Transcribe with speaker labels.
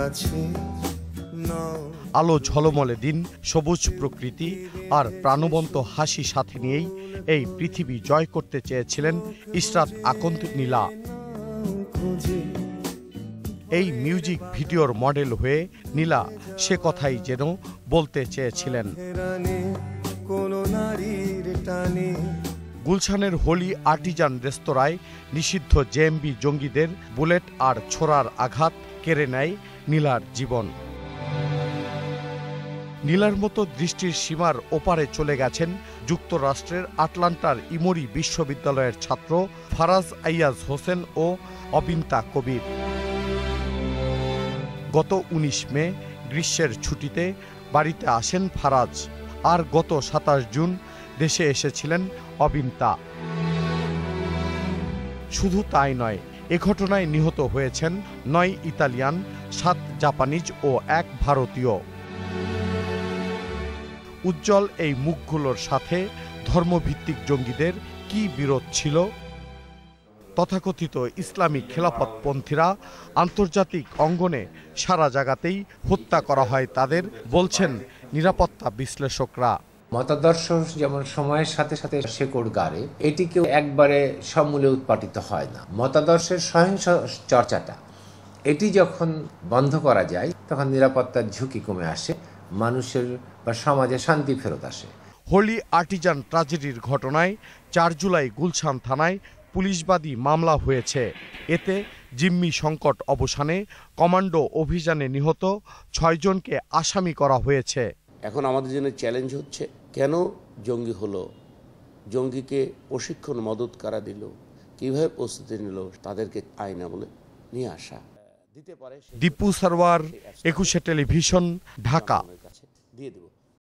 Speaker 1: আলো ঝলমলে দিন, সবুজ প্রকৃতি আর প্রাণবন্ত হাসি সাথে নিয়েই এই পৃথিবী জয় করতে চেয়েছিলেন ইশরাত আকন্দ নীলা। এই মিউজিক ভিডিওর মডেল হয়ে নীলা সে কথাই যেন বলতে চেয়েছিলেন। গুলশানের হোলি আর্টিজান রেস্তোরাঁয় নিষিদ্ধ জেএমবি জঙ্গিদের বুলেট আর ছোড়ার আঘাত কেড়ে নেয় নীলার জীবন। নীলার মতো দৃষ্টির সীমার ওপারে চলে গেছেন যুক্তরাষ্ট্রের আটলান্টার ইমোরি বিশ্ববিদ্যালয়ের ছাত্র ফারাজ আইয়াজ হোসেন ও অবিন্তা কবির। গত ১৯ মে গ্রীষ্মের ছুটিতে বাড়িতে আসেন ফারাজ, আর গত ২৭ জুন দেশে এসেছিলেন অবিন্তা। শুধু তাই নয়, এ ঘটনায় নিহত হয়েছেন ৯ ইতালিয়ান, ৭ জাপানিজ ও ১ ভারতীয়। উজ্জ্বল এই মুখগুলোর সাথে ধর্মভিত্তিক জঙ্গিদের কি বিরোধ ছিল? তথাকথিত ইসলামিক খেলাফতপন্থীরা আন্তর্জাতিক অঙ্গনে সারা জায়গাতেই হত্যা করা হয় তাদের, বলছেন নিরাপত্তা বিশ্লেষকরা।
Speaker 2: মতাদর্শ যেমন সময়ের সাথে সাথে শেকড় গাড়ে, এটিকেও একবারে সমূলে উৎপাটিত হয় না। মতাদর্শের সহিংস চর্চাটা এটি যখন বন্ধ করা যায় তখন নিরাপত্তার ঝুঁকি কমে আসে, মানুষের বা সমাজে শান্তি ফেরত আসে।
Speaker 1: হোলি আর্টিজান ট্র্যাজেডির ঘটনায় ৪ জুলাই গুলশান থানায় পুলিশবাদী মামলা হয়েছে। এতে জিম্মি সংকট অবসানে কমান্ডো অভিযানে নিহত ৬ জনকে আসামি করা হয়েছে।
Speaker 3: এখন আমাদের জন্য চ্যালেঞ্জ হচ্ছে, কেন জঙ্গি হলো, জঙ্গিকে প্রশিক্ষণ মদত কারা দিল, কিভাবে প্রস্তুতি নিল, তাদেরকে আইন আমলে নিয়ে আসা।
Speaker 1: দীপু সারওয়ার, একুশে টেলিভিশন, ঢাকা।
Speaker 3: দিয়ে দেব।